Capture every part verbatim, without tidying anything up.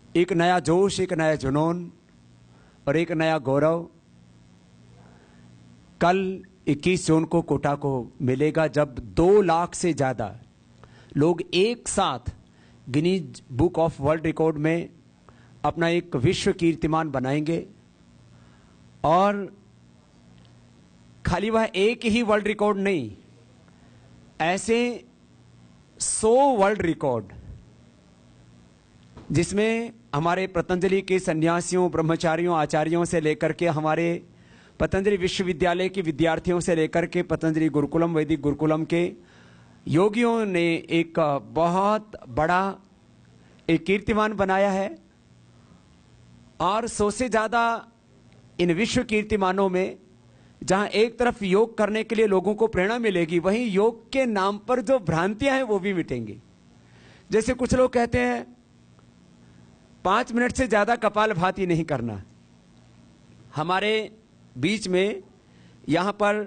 एक नया जोश, एक नया जुनून और एक नया गौरव कल इक्कीस जून को कोटा को मिलेगा, जब दो लाख से ज़्यादा लोग एक साथ Guinness Book of World Record में अपना एक विश्व कीर्तिमान बनाएंगे। और खाली वह एक ही वर्ल्ड रिकॉर्ड नहीं, ऐसे सौ वर्ल्ड रिकॉर्ड जिसमें हमारे पतंजलि के सन्यासियों, ब्रह्मचारियों, आचार्यों से लेकर के हमारे पतंजलि विश्वविद्यालय के विद्यार्थियों से लेकर के पतंजलि गुरुकुलम, वैदिक गुरुकुलम के योगियों ने एक बहुत बड़ा एक कीर्तिमान बनाया है। और सौ से ज़्यादा इन विश्व कीर्तिमानों में जहां एक तरफ योग करने के लिए लोगों को प्रेरणा मिलेगी, वहीं योग के नाम पर जो भ्रांतियां हैं वो भी मिटेंगी। जैसे कुछ लोग कहते हैं पांच मिनट से ज्यादा कपालभाति नहीं करना। हमारे बीच में यहां पर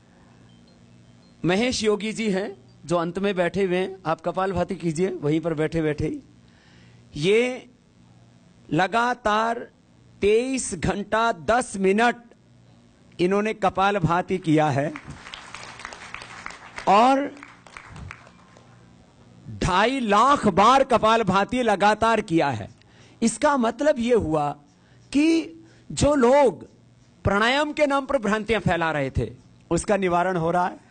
महेश योगी जी हैं जो अंत में बैठे हुए हैं, आप कपालभाति कीजिए वहीं पर बैठे बैठे ही। ये लगातार तेईस घंटा दस मिनट इन्होंने कपालभाति किया है और ढाई लाख बार कपालभाति लगातार किया है। इसका मतलब यह हुआ कि जो लोग प्राणायाम के नाम पर भ्रांतियां फैला रहे थे उसका निवारण हो रहा है।